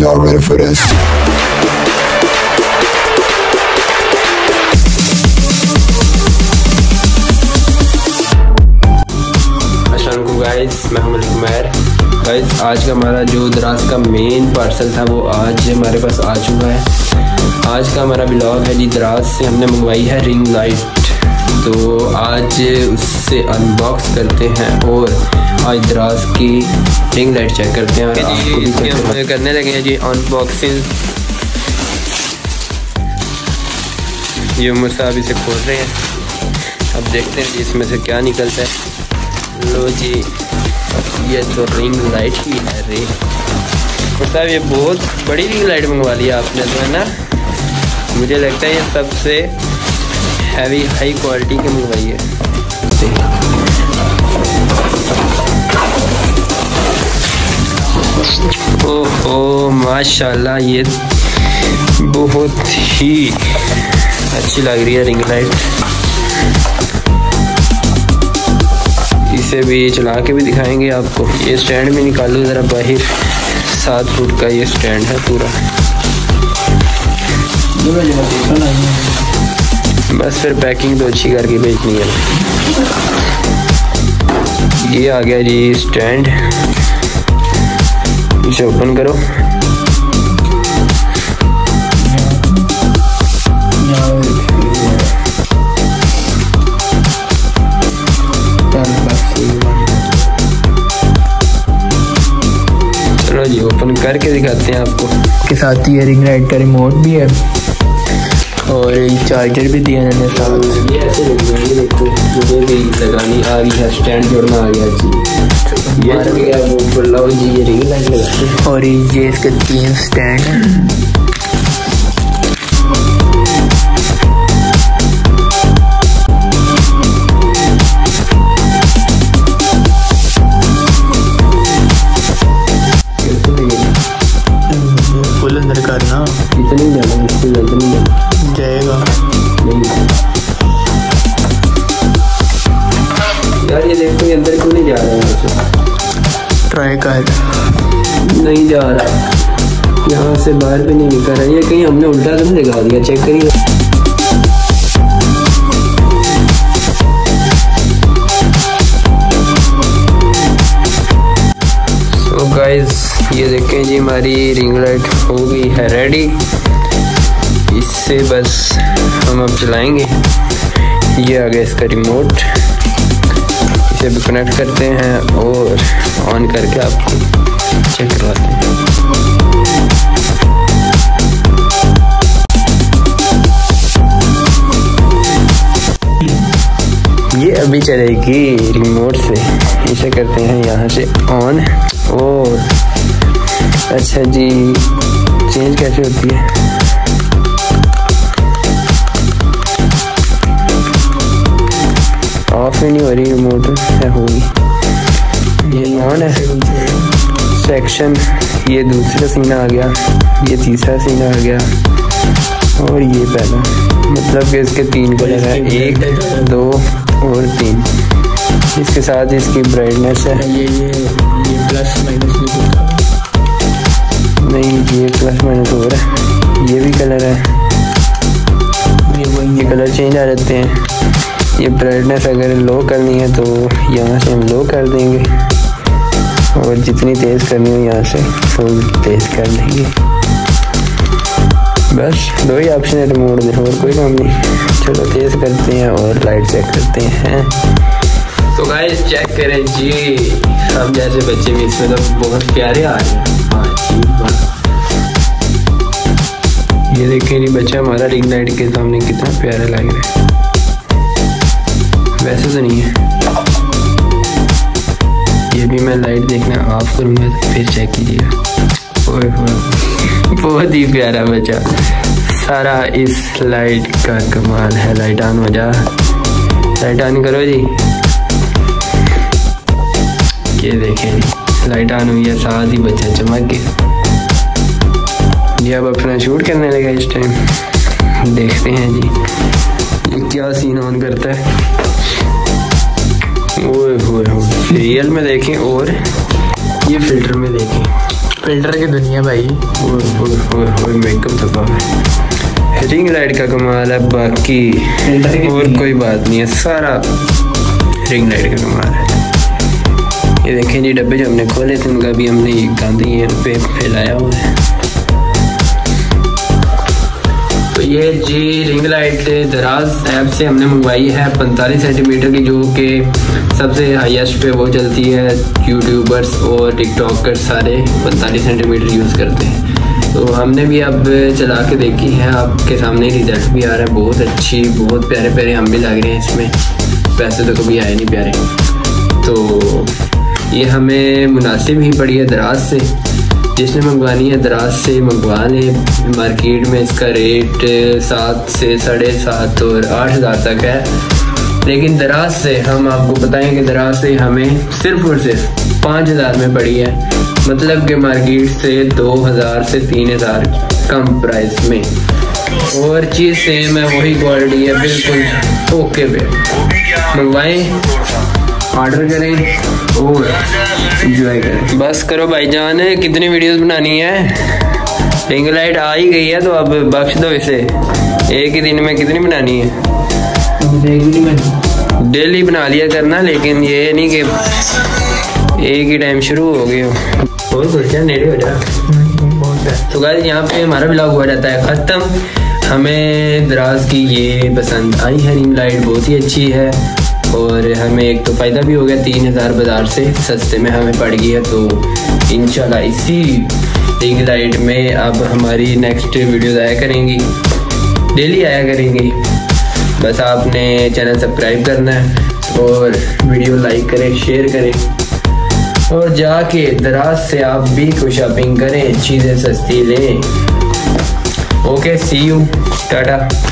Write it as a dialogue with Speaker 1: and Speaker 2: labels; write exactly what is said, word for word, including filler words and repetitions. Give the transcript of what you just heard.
Speaker 1: Y'all ready for this?
Speaker 2: अस्सलामुअलैकुम guys, मैं हूं उमर। गाइस आज का हमारा जो दराज का मेन पार्सल था वो आज हमारे पास आ चुका है। आज का हमारा ब्लॉग है जी, दराज से हमने मंगवाई है रिंग लाइट। तो आज उससे अनबॉक्स करते हैं और आज दराज की रिंग लाइट चेक करते हैं और आपको भी करते करने लगे हैं जी अनबॉक्सिंग। ये उमर साहब इसे खोल रहे हैं, अब देखते हैं जी इसमें से क्या निकलता है। लो जी, ये तो रिंग लाइट ही है रे उमर साहब। ये बहुत बड़ी रिंग लाइट मंगवा ली आपने तो, है ना? मुझे लगता है ये सबसे हैवी हाई क्वालिटी की मंगवाई है। ओहो माशाल्लाह, ये बहुत ही अच्छी लग रही है रिंग लाइट। इसे भी चला के भी दिखाएंगे आपको। ये स्टैंड में निकालो ज़रा बाहर, सात फुट का ये स्टैंड है पूरा। बस फिर पैकिंग तो अच्छी करके भेजनी है। ये आ गया जी स्टैंड, इसे ओपन करो। चलो जी ओपन करके दिखाते हैं आपको।
Speaker 3: के साथ ये रिंग लाइट का रिमोट भी है और चार्जर भी दिया इन्होंने साथ।
Speaker 2: ये ऐसे देखो, मुझे भी लगानी आ गई है, स्टैंड जोड़ना आ गया जी। ये चल गया वो बोला जी, ये रिंग लाइट लगाते हैं।
Speaker 3: और ये इसके तीन स्टैंड हैं। फुल अंदर करना,
Speaker 2: इतनी जाना, इससे ज़्यादा नहीं जाना
Speaker 3: जाएगा
Speaker 2: नहीं। यार ये देखो, ये अंदर क्यों नहीं जा रहा है?
Speaker 3: ट्राई कर,
Speaker 2: नहीं जा रहा, यहाँ से बाहर भी नहीं निकल रहा। ये कहीं हमने उल्टा तो नहीं लगा दिया? चेक करिए। सो गाइस, ये देखें जी हमारी रिंग लाइट हो गई है रेडी। इससे बस हम अब चलाएंगे। ये आ गया इसका रिमोट, इसे भी कनेक्ट करते हैं और ऑन करके आपको चेक करवाते हैं। ये अभी चलेगी रिमोट से। इसे करते हैं यहाँ से ऑन। और अच्छा जी, चेंज कैसे होती है? ऑफ ही नहीं हो रही रिमोट, है होगी। ये ऑन है सेक्शन, ये दूसरा सीना आ गया, ये तीसरा सीना आ गया और ये पहला। मतलब कि इसके तीन कलर है, एक दो और तीन। इसके साथ इसकी ब्राइटनेस है।
Speaker 3: ये ये ये प्लस माइनस
Speaker 2: नहीं, ये प्लस माइनस हो रहा है। ये भी कलर है,
Speaker 3: ये वही
Speaker 2: ये कलर चेंज आ जाते हैं। ये ब्राइटनेस अगर लो करनी है तो यहाँ से हम लो कर देंगे और जितनी तेज़ करनी हो यहाँ से फुल तेज़ कर देंगे। बस दो ही ऑप्शन है रिमोट में, और कोई काम नहीं। चलो तेज़ करते हैं और लाइट चेक करते हैं। तो गाइस चेक करें जी, हम जैसे बच्चे भी इसमें तो बहुत प्यारे आ रहे हैं। ये देखें जी, बच्चा हमारा रिंग लाइट के सामने कितना प्यारा लग रहा है। वैसे तो नहीं है। ये भी मैं लाइट देखना ऑफ करूँगा तो फिर चेक कीजिएगा। ओए होए, बहुत ही प्यारा बच्चा। सारा इस लाइट का कमाल है। लाइट ऑन हो जा, लाइट ऑन करो जी। ये देखें जी, लाइट ऑन हुई है, साथ ही बच्चा चमक गया। ये अब अपना शूट करने लगा इस टाइम। देखते हैं जी ये क्या सीन ऑन करता है। ओए होए होए, रियल में देखें और ये फिल्टर में देखें।
Speaker 3: फिल्टर की दुनिया भाई।
Speaker 2: और मेकअप दबा है, रिंग लाइट का कमाल है, बाकी और कोई बात नहीं है, सारा रिंग लाइट का कमाल है। ये देखें जी डब्बे जो हमने खोले थे उनका भी हमने ये गंद यहाँ पे फैलाया हुआ है। तो ये जी रिंग लाइट दराज ऐप से हमने मंगवाई है पैंतालीस सेंटीमीटर की, जो कि सबसे हाईएस्ट पे वो चलती है। यूट्यूबर्स और टिकटॉकर्स सारे पैंतालीस सेंटीमीटर यूज़ करते हैं। तो हमने भी अब चला के देखी है, आपके सामने रिजल्ट भी आ रहा है, बहुत अच्छी, बहुत प्यारे प्यारे हम भी लग रहे हैं इसमें। पैसे तो कभी आए नहीं प्यारे। तो ये हमें मुनासिब ही पड़ी है दराज से। जिसने मंगवानी है दराज से मंगवा लें। मार्केट में इसका रेट सात से साढ़े सात और आठ हज़ार तक है, लेकिन दराज से हम आपको बताएं कि दराज से हमें सिर्फ और सिर्फ पाँच हज़ार में पड़ी है। मतलब कि मार्केट से दो हज़ार से तीन हज़ार कम प्राइस में, और चीज़ सेम है, वही क्वालिटी है, बिल्कुल ओके पे। मंगवाएं, ऑर्डर करें और एंजॉय करें। बस करो भाईजान, कितनी वीडियोस बनानी है? रिंग लाइट आ ही गई है तो अब बख्श दो इसे। एक ही दिन में कितनी बनानी है? डेली बना लिया करना, लेकिन ये नहीं कि एक ही टाइम शुरू हो गए हो। और कुछ नेड़े हो जा। तो गाइस यहाँ पे हमारा ब्लॉग हो जाता है ख़त्म। हमें दराज की ये पसंद आई है, रिंग लाइट बहुत ही अच्छी है, और हमें एक तो फ़ायदा भी हो गया, तीन हज़ार बाज़ार से सस्ते में हमें पड़ गई है। तो इंशाल्लाह इसी रिंग लाइट में अब हमारी नेक्स्ट वीडियोस आया करेंगी, डेली आया करेंगी। बस आपने चैनल सब्सक्राइब करना है और वीडियो लाइक करें, शेयर करें, और जाके दराज से आप भी कोई शॉपिंग करें, चीज़ें सस्ती लें। Okay, see you, Tata.